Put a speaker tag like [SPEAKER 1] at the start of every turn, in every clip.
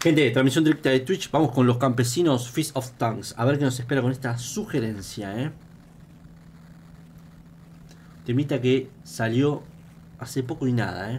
[SPEAKER 1] Gente, transmisión directa de Twitch. Vamos con los campesinos Feast of Tongues. A ver qué nos espera con esta sugerencia, Temita que salió hace poco y nada,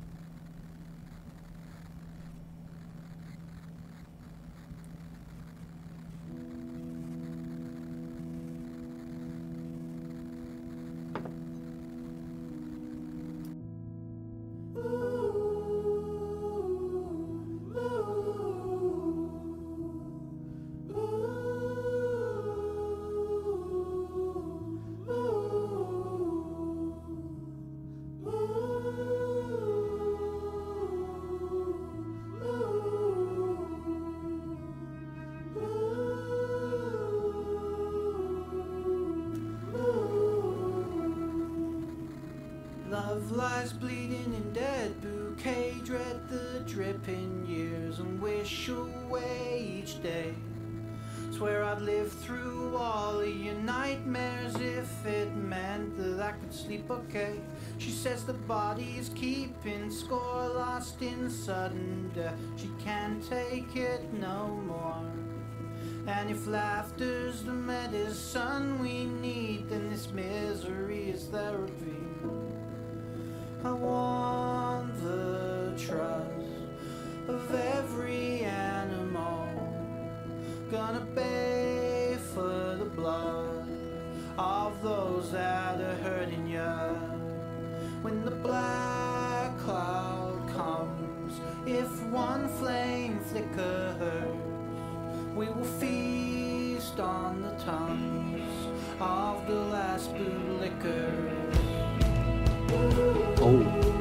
[SPEAKER 2] Love lies bleeding in dead bouquet, dread the dripping years and wish away each day. Swear I'd live through all of your nightmares if it meant that I could sleep okay. She says the body's keeping score, lost in sudden death. She can't take it no more. And if laughter's the medicine we need, then this misery is therapy. I want the trust of every animal. Gonna pay for the blood of those that are hurting ya. When the black cloud comes, if one flame flickers, we will feast on the tongues of the last bootlickers.
[SPEAKER 1] Oh.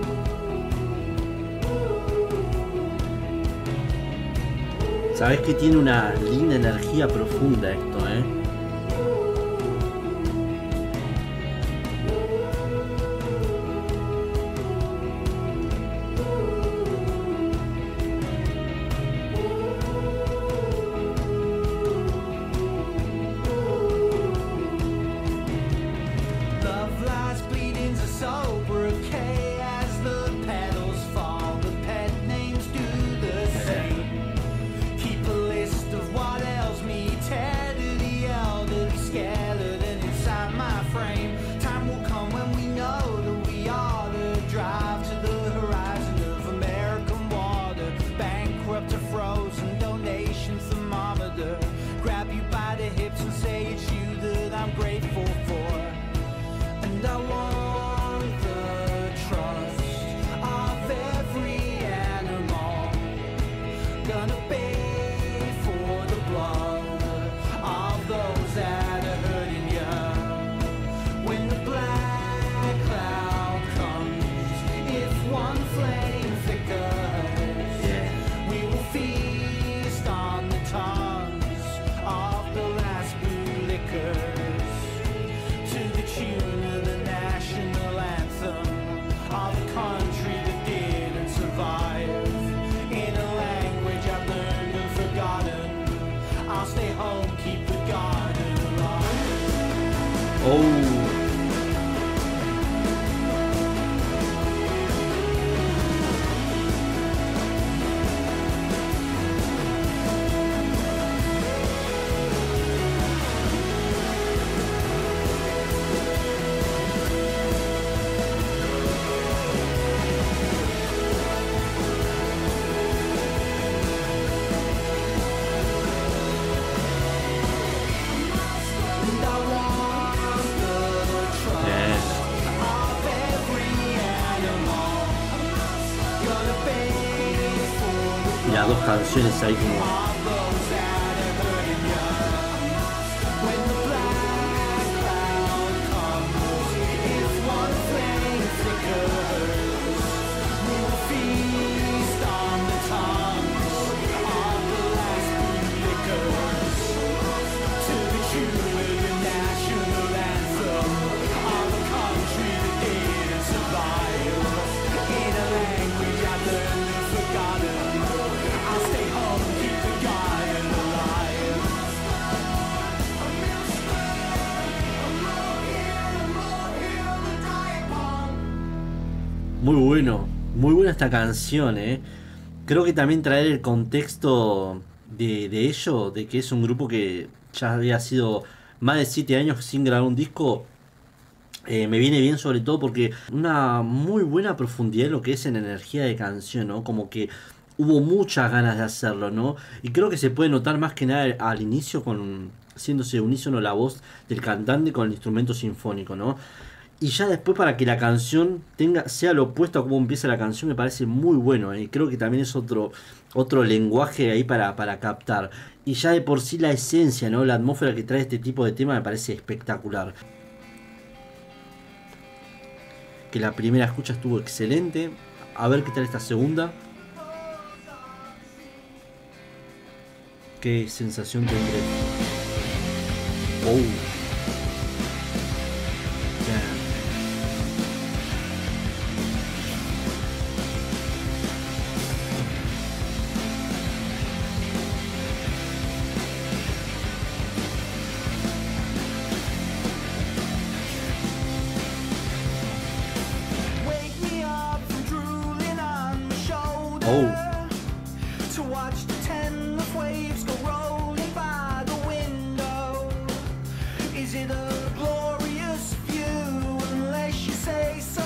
[SPEAKER 1] Sabes que tiene una linda energía profunda esto, Las dos canciones ahí como... Muy bueno, muy buena esta canción, Creo que también traer el contexto de ello, de que es un grupo que ya había sido más de 7 años sin grabar un disco, me viene bien sobre todo porque una muy buena profundidad en lo que es en energía de canción, ¿no? Como que hubo muchas ganas de hacerlo, ¿no? Y creo que se puede notar más que nada al inicio con haciéndose unísono la voz del cantante con el instrumento sinfónico, ¿no? Y ya después para que la canción sea lo opuesto a cómo empieza la canción me parece muy bueno, ¿eh? Creo que también es otro lenguaje ahí para captar. Y ya de por sí la esencia, ¿no? La atmósfera que trae este tipo de tema me parece espectacular. Que la primera escucha estuvo excelente. A ver qué tal esta segunda. Qué sensación tendré. Oh. Yeah. Oh.
[SPEAKER 2] To watch the 10 of waves go rolling by the window. Is it a glorious view unless you say so?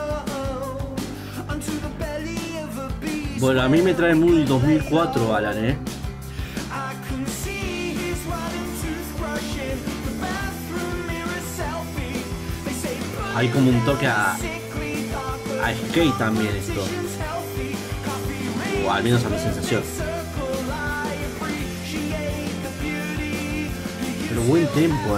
[SPEAKER 2] Unto the belly of a beast.
[SPEAKER 1] Bueno, a mí me trae muy 2004, Alan,
[SPEAKER 2] I can see his rotten toothbrushing the bathroom mirror selfie. They say
[SPEAKER 1] Hay como un toque a skate también esto. O al menos a mi sensación. Pero buen tempo,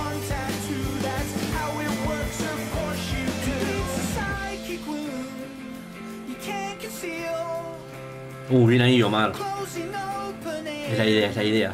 [SPEAKER 1] bien ahí, Omar. Es la idea, es la idea.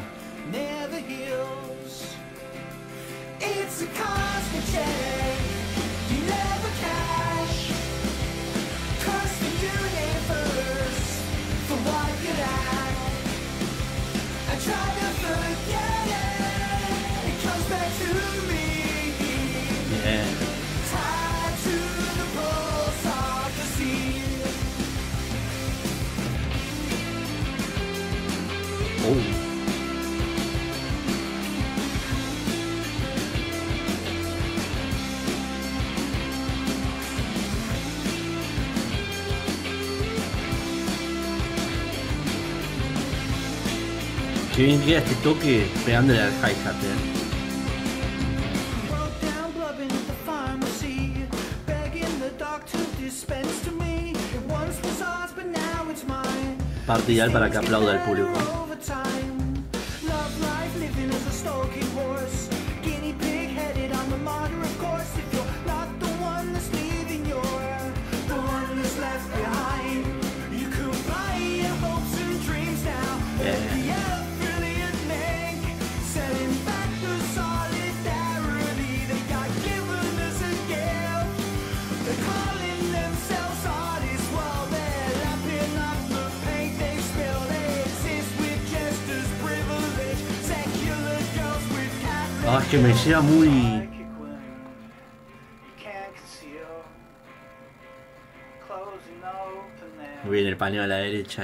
[SPEAKER 1] Qué bien queda este toque pegándole al hi-hat, Parte ideal para que aplauda el público. Ah, es que me lleva muy... Muy bien el paño a la derecha,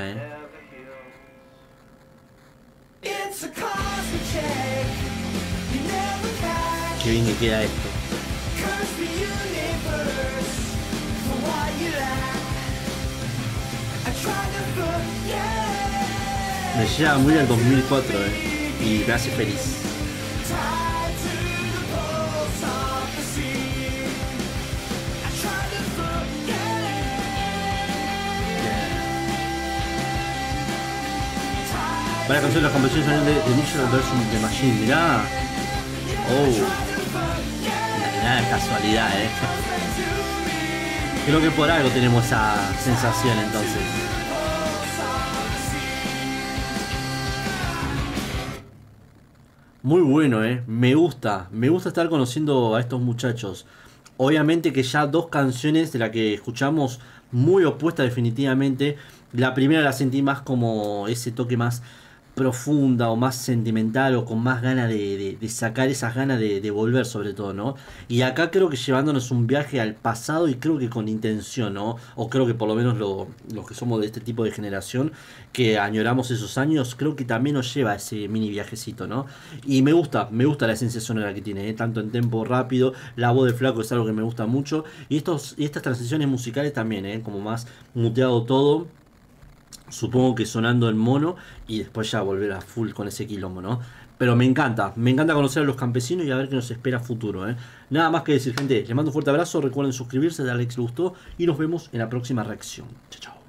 [SPEAKER 1] Qué bien que queda esto. Me lleva muy al 2004, y me hace feliz. Para canción las composiciones de Initial vs. The Machine, mirá. Oh, nada de casualidad, Creo que por algo tenemos esa sensación entonces. Muy bueno, me gusta estar conociendo a estos muchachos. Obviamente que ya dos canciones de las que escuchamos muy opuestas definitivamente. La primera la sentí más como ese toque más profunda o más sentimental o con más ganas de sacar esas ganas de volver sobre todo, ¿no? Y acá creo que llevándonos un viaje al pasado y creo que con intención, ¿no? O creo que por lo menos los que somos de este tipo de generación, que añoramos esos años, creo que también nos lleva a ese mini viajecito, ¿no? Y me gusta la esencia sonora que tiene, ¿eh? Tanto en tempo rápido, la voz de Flaco es algo que me gusta mucho, y estas transiciones musicales también, ¿eh? Como más muteado todo. Supongo que sonando en mono y después ya volver a full con ese quilombo, ¿no? Pero me encanta conocer a los campesinos y a ver qué nos espera a futuro, ¿eh? Nada más que decir, gente, les mando un fuerte abrazo, recuerden suscribirse, darle like si les gustó y nos vemos en la próxima reacción. Chao, chao.